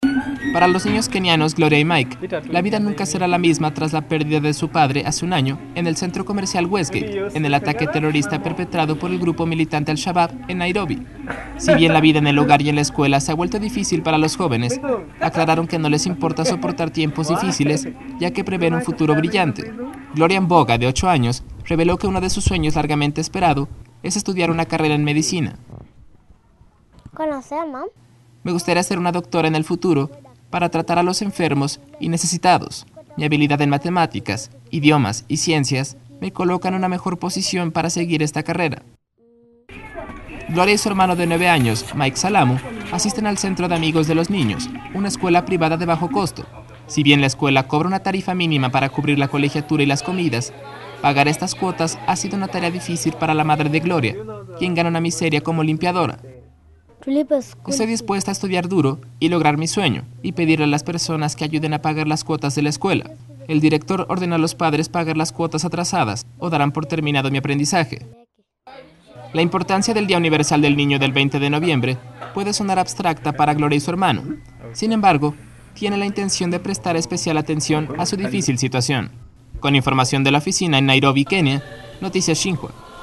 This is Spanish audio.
Para los niños kenianos Gloria y Mike, la vida nunca será la misma tras la pérdida de su padre hace un año en el centro comercial Westgate, en el ataque terrorista perpetrado por el grupo militante Al-Shabaab en Nairobi. Si bien la vida en el hogar y en la escuela se ha vuelto difícil para los jóvenes, aclararon que no les importa soportar tiempos difíciles, ya que prevén un futuro brillante. Gloria Mboga, de 8 años, reveló que uno de sus sueños largamente esperado es estudiar una carrera en medicina. ¿Conocer, mamá? Me gustaría ser una doctora en el futuro para tratar a los enfermos y necesitados. Mi habilidad en matemáticas, idiomas y ciencias me colocan en una mejor posición para seguir esta carrera. Gloria y su hermano de 9 años, Mike Salamu, asisten al Centro de Amigos de los Niños, una escuela privada de bajo costo. Si bien la escuela cobra una tarifa mínima para cubrir la colegiatura y las comidas, pagar estas cuotas ha sido una tarea difícil para la madre de Gloria, quien gana una miseria como limpiadora. Estoy dispuesta a estudiar duro y lograr mi sueño, y pedirle a las personas que ayuden a pagar las cuotas de la escuela. El director ordena a los padres pagar las cuotas atrasadas o darán por terminado mi aprendizaje. La importancia del Día Universal del Niño del 20 de noviembre puede sonar abstracta para Gloria y su hermano. Sin embargo, tiene la intención de prestar especial atención a su difícil situación. Con información de la oficina en Nairobi, Kenia, Noticias Xinhua.